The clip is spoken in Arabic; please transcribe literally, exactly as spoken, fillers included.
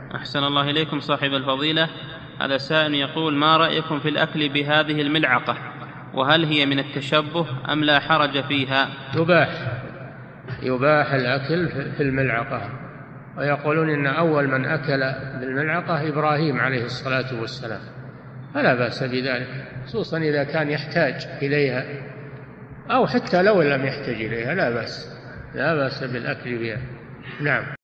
أحسن الله إليكم صاحب الفضيلة. هذا سائل يقول: ما رأيكم في الأكل بهذه الملعقة، وهل هي من التشبه أم لا حرج فيها؟ يباح يباح الأكل في الملعقة، ويقولون إن أول من أكل بالملعقة إبراهيم عليه الصلاة والسلام، فلا بأس بذلك، خصوصا إذا كان يحتاج إليها، أو حتى لو لم يحتاج إليها لا بأس لا بأس بالأكل بها. نعم.